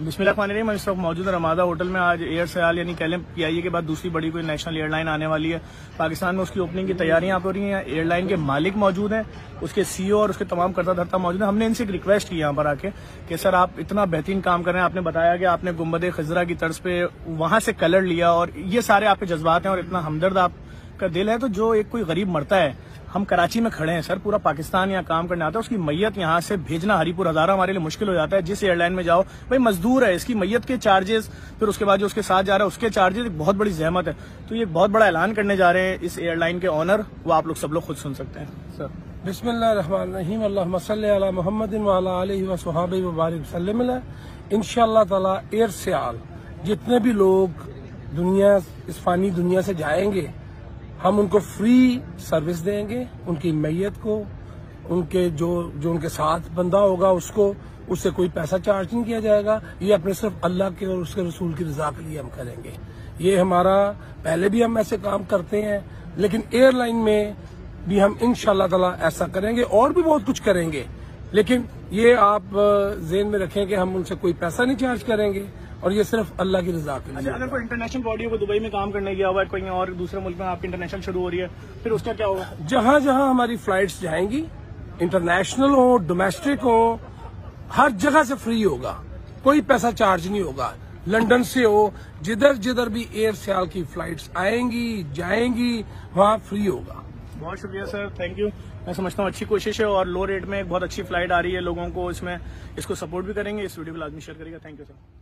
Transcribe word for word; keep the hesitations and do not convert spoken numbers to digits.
बिस्मिल्लाहिर्रहमानिर्रहीम। मैं इस वक्त मौजूद रमादा होटल में। आज एयर सयाल यानी कैलम पीआईए के बाद दूसरी बड़ी कोई नेशनल एयरलाइन आने वाली है पाकिस्तान में। उसकी ओपनिंग की तैयारियां हो रही हैं। एयरलाइन के मालिक मौजूद हैं, उसके सीईओ और उसके तमाम करता धरता मौजूद हैं। हमने इनसे एक रिक्वेस्ट की यहाँ पर आके कि सर आप इतना बेहतरीन काम कर रहे हैं। आपने बताया कि आपने गुम्बद खजरा की तर्ज पे वहां से कलर लिया और ये सारे आपके जज्बात हैं और इतना हमदर्द आपका दिल है। तो जो एक कोई गरीब मरता है, हम कराची में खड़े हैं सर, पूरा पाकिस्तान यहाँ काम करने आता है, उसकी मैयत यहाँ से भेजना हरीपुर हजारा हमारे लिए मुश्किल हो जाता है। जिस एयरलाइन में जाओ भाई मजदूर है, इसकी मैयत के चार्जेस, फिर उसके बाद जो उसके साथ जा रहा है उसके चार्जेस, एक बहुत बड़ी जहमत है। तो ये बहुत बड़ा ऐलान करने जा रहे हैं इस एयरलाइन के ऑनर, वो आप लोग सब लोग खुद सुन सकते हैं सर। बिस्मिल्लाहिर्रहमानिर्रहीम, अल्लाहुम्मा सल्ली अला मुहम्मदिन व अला आलिहि व सहाबिहि व बारिक वसल्लम। इंशाअल्लाह ताला एयर सयाल जितने भी लोग दुनिया इस फानी दुनिया से जाएंगे, हम उनको फ्री सर्विस देंगे। उनकी मैयत को, उनके जो जो उनके साथ बंदा होगा उसको, उससे कोई पैसा चार्ज नहीं किया जाएगा। ये अपने सिर्फ अल्लाह के और उसके रसूल की रजा के लिए हम करेंगे। ये हमारा पहले भी हम ऐसे काम करते हैं, लेकिन एयरलाइन में भी हम इंशाअल्लाह ताला ऐसा करेंगे और भी बहुत कुछ करेंगे। लेकिन ये आप ज़हन में रखें कि हम उनसे कोई पैसा नहीं चार्ज करेंगे और ये सिर्फ अल्लाह की रजा के लिए। अच्छा, अगर कोई इंटरनेशनल बॉडी को दुबई में काम करने गया हुआ है, कोई और दूसरे मुल्क में आपकी इंटरनेशनल शुरू हो रही है, फिर उसका क्या होगा? जहां जहां हमारी फ्लाइट्स जाएंगी, इंटरनेशनल हो, डोमेस्टिक हो, हर जगह से फ्री होगा, कोई पैसा चार्ज नहीं होगा। लंदन से हो, जिधर जिधर भी एयर सयाल की फ्लाइट्स आएंगी जाएंगी वहां फ्री होगा। बहुत शुक्रिया सर, थैंक यू। मैं समझता हूँ अच्छी कोशिश है और लो रेट में एक बहुत अच्छी फ्लाइट आ रही है। लोगों को इसमें इसको सपोर्ट भी करेंगे। इस वीडियो को लाजमी शेयर करिएगा। Thank you sir.